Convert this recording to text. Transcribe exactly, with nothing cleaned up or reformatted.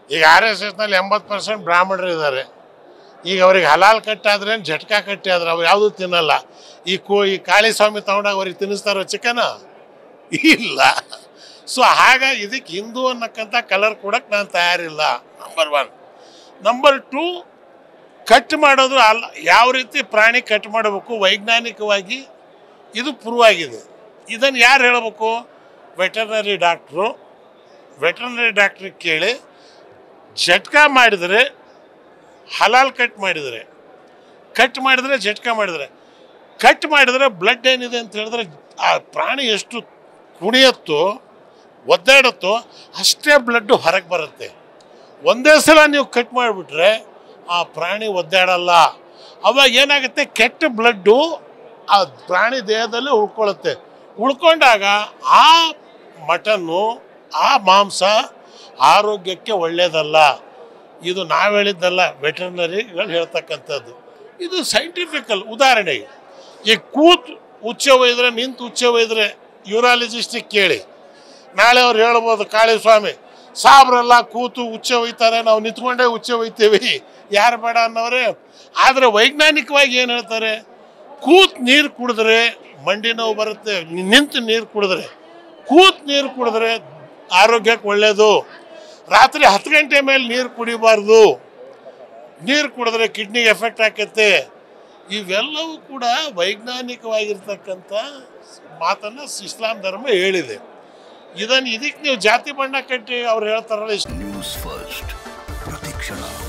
ಈಗ R S ಎಸ್ನಲ್ಲಿ ಎಂಬತ್ತು percent ಬ್ರಾಹ್ಮಣರು ಇದ್ದಾರೆ. ಈಗ ಅವ್ರಿಗೆ ಹಲಾಲ್ ಕಟ್ಟಾದ್ರೆ ಝಟ್ಕಾ ಕಟ್ಟಿ ಆದ್ರೆ ಅವ್ರು ಯಾವುದೂ ತಿನ್ನಲ್ಲ. ಈ ಕೋ ಈ ಕಾಳಿ ಸ್ವಾಮಿ ತಗೊಂಡಾಗ ಅವ್ರಿಗೆ ತಿನ್ನಿಸ್ತಾರೋ ಚಿಕನ? ಇಲ್ಲ. ಸೊ ಹಾಗಾಗಿ ಇದಕ್ಕೆ ಹಿಂದೂ ಅನ್ನಕ್ಕಂಥ ಕಲರ್ ಕೊಡಕ್ಕೆ ನಾನು ತಯಾರಿಲ್ಲ. Number one. Number two, cut ಮಾಡೋದು ಅಲ್ಲ, ಯಾವ ರೀತಿ ಪ್ರಾಣಿ ಕಟ್ ಮಾಡಬೇಕು ವೈಜ್ಞಾನಿಕವಾಗಿ ಇದು ಪ್ರೂವ್ ಆಗಿದೆ. ಇದನ್ನು ಯಾರು ಹೇಳಬೇಕು? Veterinary doctor. ವೆಟರ್ನರಿ ಡಾಕ್ಟ್ರಿಗೆ ಕೇಳಿ ಝಟ್ಕಾ ಮಾಡಿದರೆ, ಹಲಾಲ್ ಕಟ್ ಮಾಡಿದರೆ, ಕಟ್ ಮಾಡಿದರೆ ಝಟ್ಕಾ ಮಾಡಿದರೆ, ಕಟ್ ಮಾಡಿದರೆ ಬ್ಲಡ್ ಏನಿದೆ ಅಂತ ಹೇಳಿದ್ರೆ ಆ ಪ್ರಾಣಿ ಎಷ್ಟು ಕುಣಿಯತ್ತೋ ಒದ್ದಾಡುತ್ತೋ ಅಷ್ಟೇ ಬ್ಲಡ್ಡು ಹೊರಗೆ ಬರುತ್ತೆ. ಒಂದೇ ಸಲ ನೀವು ಕಟ್ ಮಾಡಿಬಿಟ್ರೆ ಆ ಪ್ರಾಣಿ ಒದ್ದಾಡಲ್ಲ. ಅವಾಗ ಏನಾಗುತ್ತೆ, ಕೆಟ್ಟ ಬ್ಲಡ್ಡು ಆ ಪ್ರಾಣಿ ದೇಹದಲ್ಲಿ ಉಳ್ಕೊಳ್ಳುತ್ತೆ. ಉಳ್ಕೊಂಡಾಗ ಆ ಮಟನ್ನು, ಆ ಮಾಂಸ ಆರೋಗ್ಯಕ್ಕೆ ಒಳ್ಳೆಯದಲ್ಲ. ಇದು ನಾವು ಹೇಳಿದ್ದಲ್ಲ, ವೆಟರ್ನರಿಗಳು ಹೇಳ್ತಕ್ಕಂಥದ್ದು. ಇದು ಸೈಂಟಿಫಿಕಲ್. ಉದಾಹರಣೆಗೆ ಈಗ ಕೂತು ಉಚ್ಚೆ ಒಯ್ದರೆ, ನಿಂತು ಉಚ್ಚೆ ಒಯ್ದರೆ ಯೂರಾಲಜಿಸ್ಟಿಗೆ ಕೇಳಿ, ನಾಳೆ ಅವ್ರು ಹೇಳ್ಬೋದು ಕಾಳಿ ಸ್ವಾಮಿ ಸಾಬ್ರೆಲ್ಲ ಕೂತು ಉಚ್ಚೆ ಒಯ್ತಾರೆ, ನಾವು ನಿಂತ್ಕೊಂಡೇ ಉಚ್ಚೆ ಒಯ್ತೀವಿ, ಯಾರು ಬೇಡ ಅನ್ನೋರೆ. ಆದರೆ ವೈಜ್ಞಾನಿಕವಾಗಿ ಏನು ಹೇಳ್ತಾರೆ, ಕೂತು ನೀರು ಕುಡಿದ್ರೆ ಮಂಡಿ ನೋವು ಬರುತ್ತೆ, ನಿಂತು ನೀರು ಕುಡಿದ್ರೆ. ಕೂತು ನೀರು ಕುಡಿದ್ರೆ ಆರೋಗ್ಯಕ್ಕೆ ಒಳ್ಳೆಯದು. ರಾತ್ರಿ ಹತ್ತು ಗಂಟೆ ಮೇಲೆ ನೀರು ಕುಡಿಬಾರ್ದು, ನೀರು ಕುಡಿದ್ರೆ ಕಿಡ್ನಿಗೆ ಎಫೆಕ್ಟ್ ಆಕೈತೆ. ಇವೆಲ್ಲವೂ ಕೂಡ ವೈಜ್ಞಾನಿಕವಾಗಿರ್ತಕ್ಕಂಥ ಮಾತನ್ನು ಇಸ್ಲಾಂ ಧರ್ಮ ಹೇಳಿದೆ. ಇದನ್ನು ಇದಕ್ಕೆ ನೀವು ಜಾತಿ ಬಣ್ಣ ಕಟ್ಟಿ ಅವ್ರು ಹೇಳ್ತಾರಲ್ಲ. ನ್ಯೂಸ್ ಫಸ್ಟ್ ಪ್ರತಿಕ್ಷಣ.